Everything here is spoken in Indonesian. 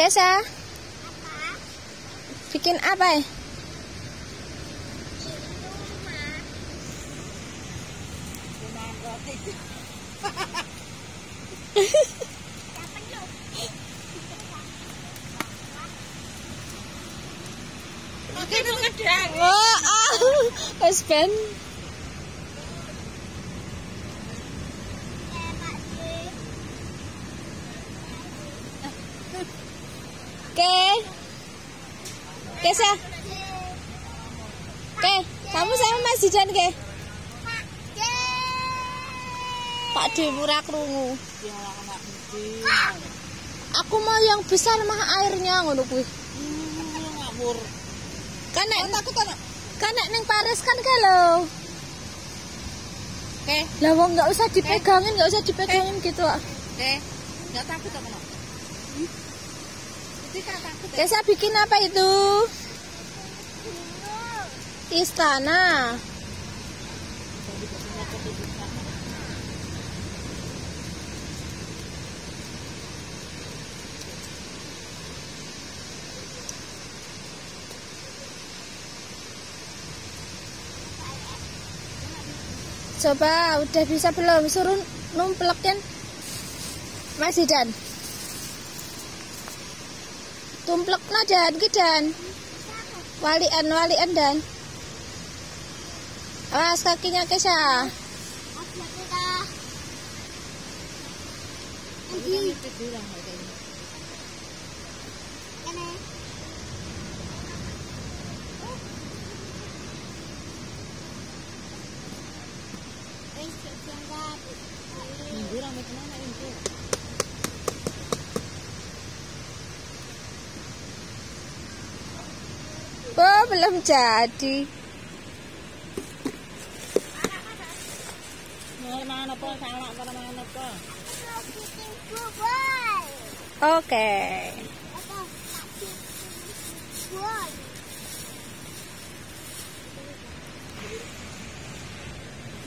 Kesa, Apa? bikin apa ya? Wes ben. Kesa. Kamu sama Mas Zidan ke? Pak D murah krungu. Aku mau yang besar mah airnya ngono kuwi. Ngawur. Kan nek Takut ana. kan nek ning Paris kan kalau. Oke. Lah wong enggak usah dipegangin gitu kok. Oke. Enggak takut apa no? Itu kan takut. Kesa bikin apa itu? Istana. Coba udah bisa belum? Suruh numplekin Mas Zidan. Tumplek no dan Dan. Walian dan. Awas kakinya Kesa. Oh, belum jadi. Mana po sama para mana po? Oke.